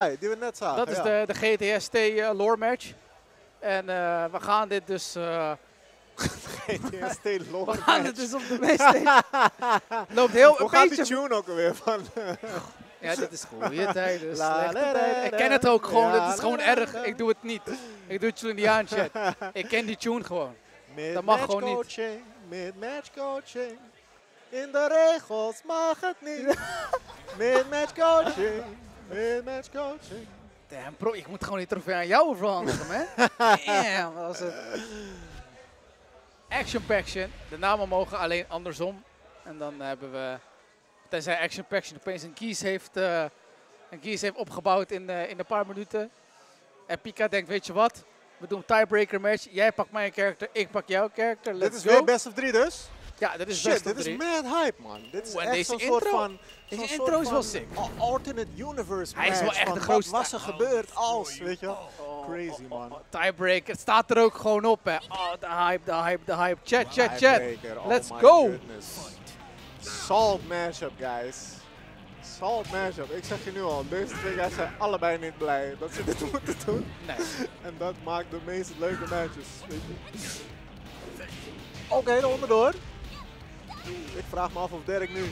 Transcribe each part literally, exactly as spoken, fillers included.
Die we net zagen. Dat is ja. de, de G T S T uh, lore match. En uh, we gaan dit dus... Uh, G T S T lore we gaan match. dit dus op de meeste... Loopt heel Hoe een gaat beetje... die tune ook alweer van? Ja, dit is goede tijd. Dus La, slechte la, tijd. la, Ik ken het ook gewoon. ja, Het is gewoon la, la, erg. la. Ik doe het niet. Ik doe het jullie niet aan, chat. Ik ken die tune gewoon. Dat mag gewoon niet. Coaching, mid-match coaching. In de regels mag het niet. Mid-match coaching. Mid-match coaching. Damn, bro, ik moet gewoon die trofee aan jou overhandigen, man. Damn, dat was het. Action Paction. De namen mogen alleen andersom. En dan hebben we, tenzij Action Paction opeens een kies heeft, uh, een kies heeft opgebouwd in, uh, in een paar minuten. En Pika denkt, weet je wat? We doen tiebreaker match. Jij pakt mijn karakter, ik pak jouw karakter. Let's Dit is go. weer best of drie dus? Ja, dit is Shit, best of dit drie. is mad hype, man. Dit is Oeh, en echt deze zo'n intro- soort van... deze zo'n intro soort is wel van sick. al- Alternate universe Hij is wel match echt van de grootste. Wat was er gebeurd als, weet je wel? Oh, Crazy, oh, oh, man. oh, tiebreaker, het staat er ook gewoon op, hè. Oh, de hype, de hype, de hype. Chat, chat, chat. Tiebreaker, oh Let's my go. goodness. Salt mashup, guys. Salt mashup. Ik zeg je nu al, deze twee guys zijn allebei niet blij dat ze dit moeten doen. Nee. En dat maakt de meest leuke matches, weet je. Oké, okay, de onderdoor. Ik vraag me af of Derek nu...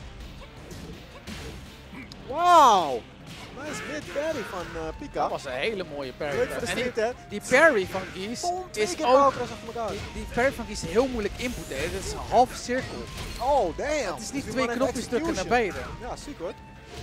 Wauw! Nice mid parry van uh, Pika. Dat was een hele mooie parry. Leuk voor de En die, street, hè? die parry van Gies Boom, twee is keer ook... powercross achter elkaar. Die, die parry van Gies is heel moeilijk inputen. hè. Het is een half cirkel. Oh, damn! Het is niet Dus twee maar een knopjes drukken naar execution. beide. Ja, ziek hoor.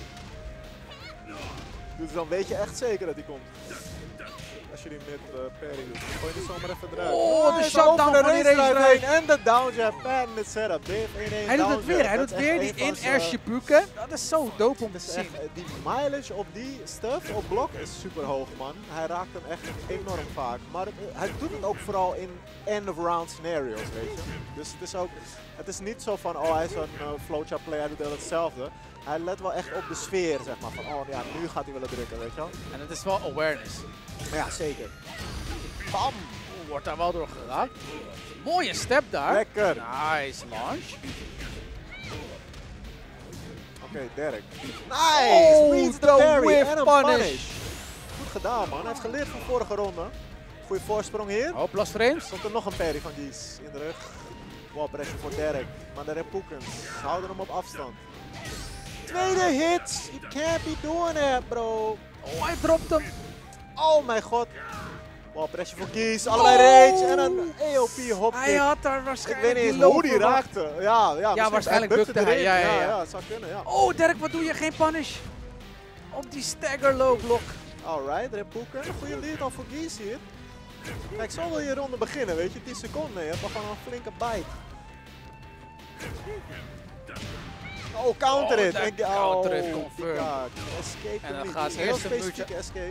Dus dan weet je echt zeker dat hij komt. Als je die mid uh, parry doet. Gooi je die zomaar even eruit. Oh, de hij is shutdown over de van die race race heen. En de down jab. En de setup. D F één één Hij doet down het weer. jab. Hij Dat doet is weer echt die een van in zijn- air shibuken. Dat is zo dope om te Dat is zien. echt, eh, die mileage op die stuff, op blok, is super hoog, man. Hij raakt hem echt enorm vaak. Maar het, eh, hij doet het ook vooral in end-of-round scenario's, weet je. Dus het is ook, het is niet zo van, oh hij is een uh, flowchart player, hij doet heel hetzelfde. Hij let wel echt op de sfeer, zeg maar. Van, oh ja, nu gaat hij willen drukken, weet je wel. En het is wel awareness. Ja, zeker. Bam! Oeh, wordt daar wel door geraakt. Mooie step daar. Lekker! Nice launch. Oké, okay, Derek. Nice! Oh, Reads the the parry whiff en een punish. punish. Goed gedaan, man. Hij heeft geleerd van vorige ronde. Goeie voorsprong hier. Oh, plus frames. Komt er nog een parry van Gies in de rug. Wall pressure voor Derek. Maar de Repoekens houden hem op afstand. Tweede hit! You can't be doing that, bro. Oh, hij dropt hem. Oh mijn god. Wall pressure voor Gies. Allebei Oh. rage en een A O P hop Hij kick. had daar Ik waarschijnlijk weet niet eens low hoe die verwacht. raakte. Ja, ja, misschien waarschijnlijk hij bukte hij. erin. Ja, ja, ja. ja, het zou kunnen, ja. Oh, Derek, wat doe je? Geen punish. Op die stagger low block. Alright, Repoeken. Goede lead al voor Gies hier. Kijk, zo wil je ronde beginnen, weet je. tien seconden, je hebt wel gewoon een flinke bite. Oh, counter Oh, it. dat En- counter it oh, confirmed. Pika, escape En dan hem niet. gaat Het is een eerst heel een specifieke escape.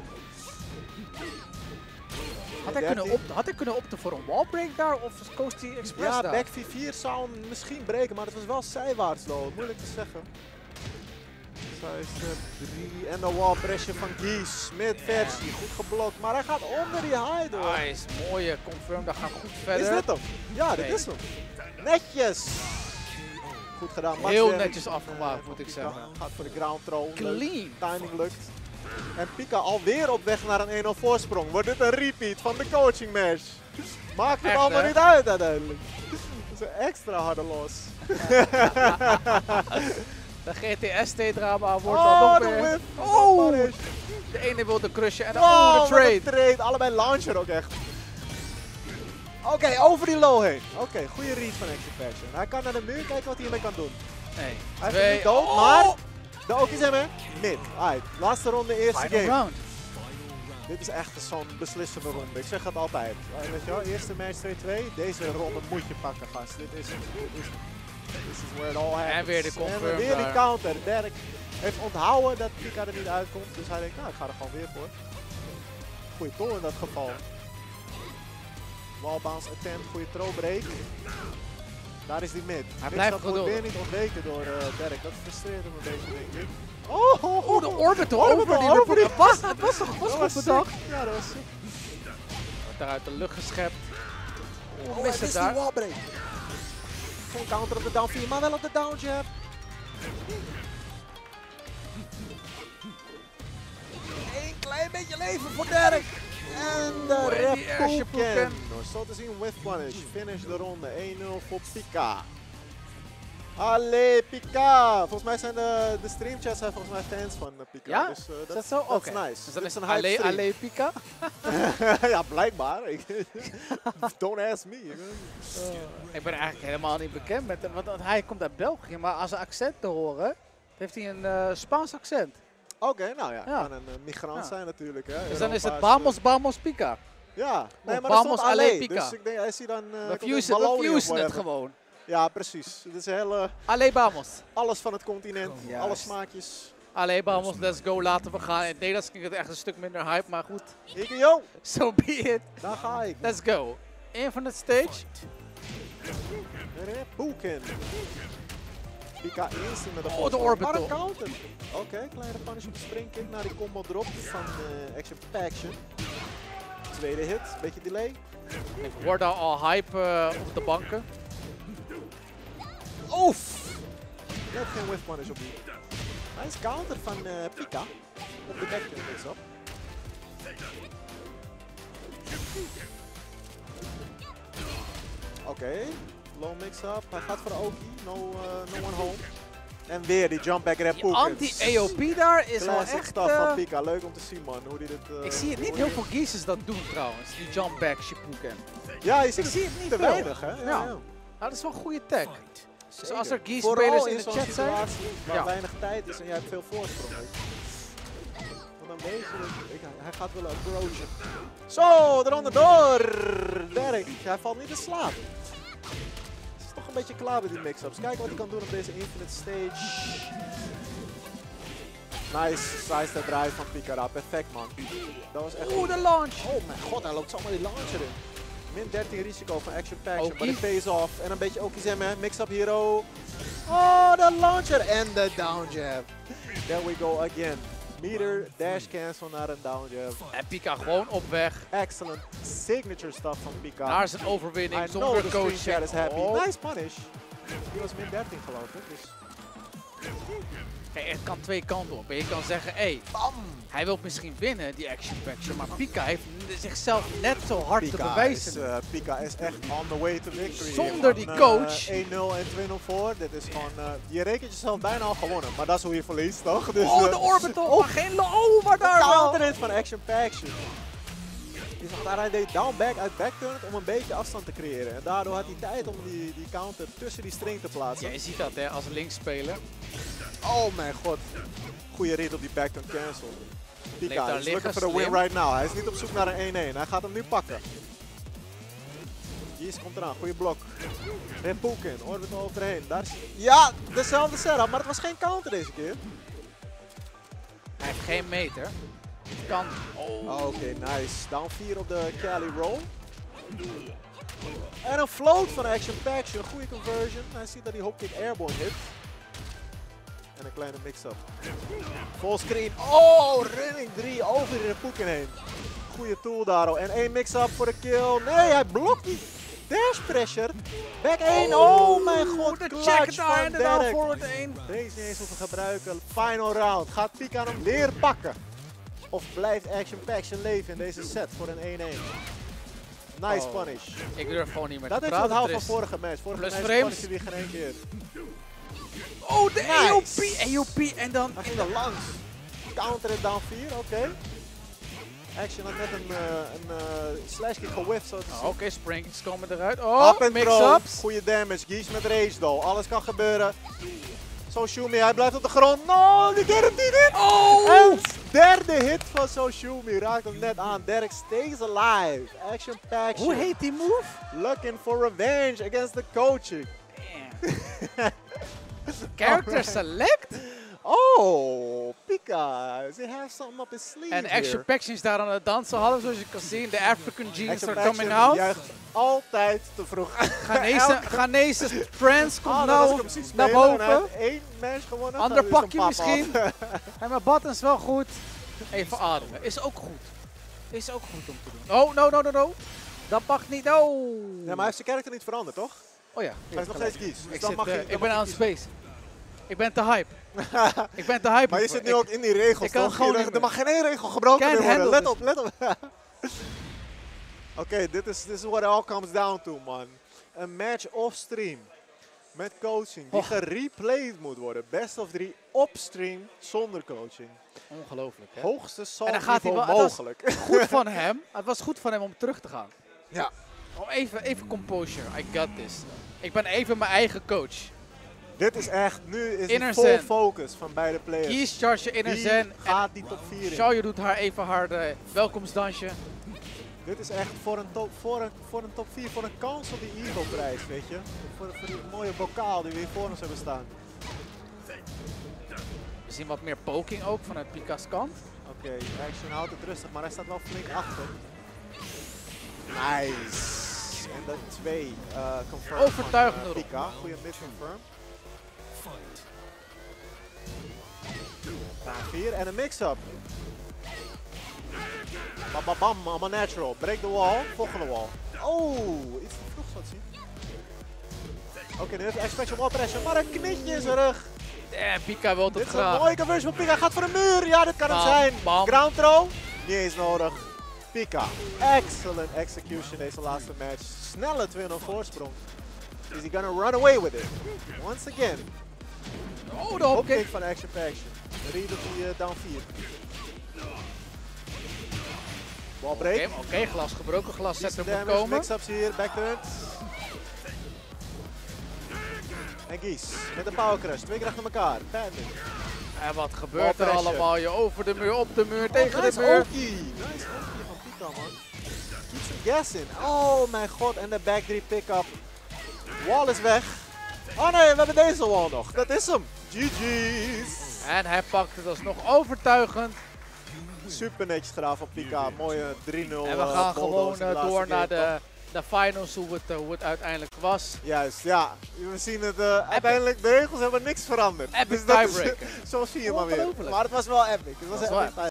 Had hij, kunnen op, had hij kunnen opten voor een wallbreak daar of koos hij expres Ja, daar? back V vier zou hem misschien breken, maar het was wel zijwaarts low. Moeilijk te zeggen. Sidestep drie en de wall pressure van Gies. Mid versie, goed geblokt. Maar hij gaat onder die high door. Nice, mooie confirm, dat gaat goed verder. Is dit hem? Ja, dit Nee. is hem. Netjes. Goed gedaan. Max Heel weer. netjes afgemaakt, Eh, moet ik Pika zeggen. Gaat voor de ground throw. Leuk. Clean. Timing lukt. En Pika alweer op weg naar een één nul voorsprong. Wordt dit een repeat van de coaching match? Maakt het Echt, allemaal hè? niet uit uiteindelijk. Dat is een extra harde los. De G T S T-drama wordt Oh, dan nog de weer... whip. Oh! Punish. De ene wil de crushen en de Wow, andere wat trade. een trade. Allebei launcher ook echt. Oké, over die low heen. Oké, goede read van Action Paction. Hij kan naar de muur kijken wat hij hiermee kan doen. Nee, Hij heeft hem twee. niet dood, Oh! maar de ook is hem hè. Mid. Alright, laatste ronde, eerste Final game. round. Dit is echt zo'n beslissende ronde. Ik zeg het altijd. Uh, weet je wel, eerste match twee twee. Deze ronde moet je pakken, gast. Dit is, dit is, this is where it all happens. En weer de confirm En weer die daar. counter. Derek heeft onthouden dat Pika er niet uitkomt. Dus hij denkt, nou, ik ga er gewoon weer voor. Goeie tool in dat geval. Wall bounce attempt, goede throw break. Daar is die mid. Hij blijft dat wordt geduldig. weer niet ontweken door uh, Derek. Dat frustreert hem een beetje, denk ik. Oh, oh, Oh, de orbital Orbital over die over die- Het was, het was toch was Dat goed was bedacht. sick. Ja, dat was sick. Wordt daar uit de lucht geschept. Oh, Oeh, hij mist het mist die daar. wallbreak. Geen counter op de down vier, maar wel op de down jab. beetje leven voor Derek. En de Oeh, en die Air Reppuken. Shippuden. Zo te zien, with punish. Finish de ronde. één nul voor Pika. Allee, Pika! Volgens mij zijn de, de streamchats zijn volgens mij fans van uh, Pika. Ja? Dus, uh, Is dat dat zo? Oké. dat is nice. Dus Dit dan is is een het hype alleen, stream. alleen Pika? Ja, blijkbaar. Ik- Don't ask me. Ik ben eigenlijk helemaal niet bekend met hem, want want hij komt uit België. Maar als zijn accent te horen, heeft hij een uh, Spaans accent. Oké, nou ja. Ja. Kan een uh, migrant Ja. zijn natuurlijk. Hè. Dus dan is het Europa's, uh, Vamos, Vamos, Pika. Ja, nee, Of maar dat Vamos, stond allee, Allee. Pika. Dus ik denk, hij is hier dan... Uh, We komt uit fusen, we Wallonië of fusen het whatever. gewoon. Ja, precies. Het is heel, uh, Allee, Vamos. alles van het continent, Juist. alle smaakjes. Allee, Vamos, let's go, laten we gaan. In het Nederlands klinkt het echt een stuk minder hype, maar goed. Ik yo, So be it. daar ga ik. Let's go. Infinite stage. Reppuken. Pika eerst met de Oh, volgende. de orbital. Maar een counter. Oké, okay, kleine punish op de springkick naar die combo drop van uh, Action Paction. Tweede hit, beetje delay. Ik hoor daar al hype uh, op de banken. Oef! Net geen whiff punish op die. Nice counter van uh, Pika. Op de backturn mix-up. Oké, okay. Low mix-up. Hij gaat voor de Oki. No, uh, no one home. En weer die jump back Die Reppuken. anti-A O P daar is wel Classic echt... stuff uh, van Pika. Leuk om te zien, man. Hoe die dit, uh, ik zie het niet hoe heel die- veel geezers dat doen trouwens, die jump back Shippuden. Ja, je ziet Ik zie het niet te veel. weinig, hè? Ja, Ja. ja. Nou, dat is wel een goede tag. Dus als er geese Vooral spelers in in de zo'n chat zijn, situatie waar ja. weinig tijd is en jij hebt veel voorsprong. Weet je. Want dan weet je, dat- ik, hij gaat willen approachen. Zo, eronder door! Derek, hij valt niet in slaap. Het is toch een beetje klaar met die mix-ups. Kijk wat hij kan doen op deze Infinite Stage. Nice sidestep drive van Pika, perfect man. Dat was echt oeh, goed. de launch. Oh mijn god, hij loopt zomaar die launcher in. Min dertien risico van Action Paction, Oki. maar die pays off. En een beetje Okizeme, mix-up hero. Oh, de launcher en de down jab. There we go again. Meter, dash cancel naar een down jab. En Pika gewoon op weg Excellent signature stuff van Pika. naar zijn overwinning I know zonder the coach. screen chat is happy. Oh. Nice punish. Die was min dertien geloof ik. Dus Kijk, het kan twee kanten op. En je kan zeggen, hé, hey, bam! hij wil misschien winnen, die Action Paction. Maar Pika heeft n- zichzelf net zo hard te Pika bewijzen. is, uh, Pika is echt on the way to victory. Zonder Van, die uh, coach. één nul en twee nul voor. Dit is gewoon, uh, je rekent jezelf bijna al gewonnen. Maar dat is hoe je verliest, toch? Dus, Oh, uh, de orbital. Maar geen lo- Oh, maar daar de wel. counter hit van Action Paction. Je zag daar, hij deed down back uit backturn om een beetje afstand te creëren. En daardoor had hij tijd om die, die counter tussen die string te plaatsen. Ja, je ziet dat hè, als linksspeler. Oh mijn god. Goeie rit op die backturn cancel. Bleef Pika daar is looking liggen, for the win slim. right now. Hij is niet op zoek naar een één één. Hij gaat hem nu pakken. Jeez, komt eraan. Goeie blok. Reppuken. Orbital overheen. Daar is... Ja, dezelfde setup, maar het was geen counter deze keer. Hij heeft geen meter. Kan. Oh. Oké, nice. Down vier op de Cali roll. En een float van Action Paction. Goede conversion. Hij ziet dat die hopkick airborne hit. En een kleine mix-up. Full screen. Oh, running drie over de Reppuken heen. Goede tool daar al. En één mix-up voor de kill. Nee, hij blokt die dash pressure. Back één. Oh mijn god. de Clutch check daar van en de down Derek. forward één. Deze niet eens hoeven gebruiken. Final round. Gaat Pika hem weer pakken? Of blijft Action Paction leven in deze set voor een één één? Nice Oh. punish. Ik durf gewoon niet meer Dat te is praten. wat haal Er van is- vorige match. Vorige Plus match frames. punished hij geen één keer. Oh, de Nice. A O P. A O P en dan... Hij ging er langs. Counter it down vier, oké. Action had net een, uh, een uh, slash kick gewhiffed, zo te Oh, zien. Oké, springs komen eruit. Oh, Up and throw. mix-ups. Goede damage. Geese met rage doll. Alles kan gebeuren. Soshumi, hij blijft op de grond. No, die get hem niet in. Oh! En derde hit van Soshumi raakt hem net aan. Derek stays alive. Action Paction. Hoe heet die move? Looking for revenge against the coaching. Damn. Character Alright. select? Oh, Pika. They have something up his sleeve En Action here. Paction is daar aan het dansen half, zoals je kan zien. De African jeans Action are Paction coming out. juicht altijd te vroeg. Ghanese, Elke- Ghanese trance komt Ah, dat als ik nou hem zie naar spelen en hij boven. heeft één match gewonnen. Ander dan is pakje hem papa misschien. af. En mijn buttons wel goed. Even ademen. Is ook goed. Is ook goed om te doen. Oh, no, no, no, no. Dat mag niet. No. Ja, maar hij heeft zijn karakter niet veranderd, toch? Oh ja. Hij is nog steeds kies. Dus Ik, dan zit, mag eh, je, dan ik mag ben je aan kiezen. space. Ik ben te hype. Ik ben te hype. Maar je zit nu ook in die regels, ik kan toch? gewoon Je- niet er meer. mag geen één regel gebroken Can't meer worden. Let handle op, let op. Oké, dit is this is what it all comes down to, man. Een match off-stream. Met coaching die Och. gereplayed moet worden. Best of drie op-stream zonder coaching. Ongelooflijk, hè? Hoogste En dan gaat hij niveau wel- het was- mogelijk. Goed van hem. Het was goed van hem om terug te gaan. Ja. Om even, even composure. I got this. Ik ben even mijn eigen coach. Dit is echt, nu is Inner het full Zen. focus van beide players. Kies charge inner Wie zen. gaat die top vier in? Xiaoyu doet haar even haar uh, welkomstdansje. Dit is echt voor een top, voor een, voor een top vier, voor een kans op die Evo-prijs, weet je. Voor, voor die mooie bokaal die we hier voor ons hebben staan. We zien wat meer poking ook vanuit Pika's kant. Oké, okay, Action houdt het rustig, maar hij staat wel flink achter. Nice. En dan twee uh, confirm Overtuigende van uh, erop. Pika. Goeie mid confirm. Vraag vier en een mix-up. Bam, bam, bam, allemaal natural. Break the wall. Volgende wall. Oh, iets te vroeg wat zien. Oké, okay, nu heeft hij X-Special wall pressure, maar een knietje in zijn rug. Eh, Pika wil Dit het is een graag. mooie conversion van Pika. Hij gaat voor de muur. Ja, dit kan Bam, hem zijn. bam. Ground throw. Niet eens nodig. Pika. Excellent execution deze laatste match. Snelle twee nul voorsprong. Is he gonna run away with it? Once again. Oh, de hopkick. Hopkick van Action per Action. Reed op die uh, down vier. Ball break. Oké, oké, glas gebroken, glas zet er moet Damage, komen. mix-ups hier, backturn. En Gies met een power crush. Twee keer achter elkaar. Bandit. En wat gebeurt er pressure. allemaal? Je over de muur, op de muur, Oh, tegen nice de muur. Oki. Nice Oki van Pika, man. Keeps him guessing. Oh mijn god, en de back three pick-up. Wall is weg. Oh nee, we hebben deze wall nog. Dat is hem. G G's. En hij pakt het alsnog overtuigend. Super netjes gedaan van Pika. Mooie drie nul. En we uh, gaan bulldoze gewoon in de uh, laatste door naar game, de, de finals, hoe het, uh, hoe het uiteindelijk was. Juist, ja. We zien het. Uh, uiteindelijk, de regels hebben niks veranderd. Epic Dus dat is- tiebreaker. Zo zie je maar weer. Ongelooflijk. Maar het was wel epic. Het was Dat een was epic wel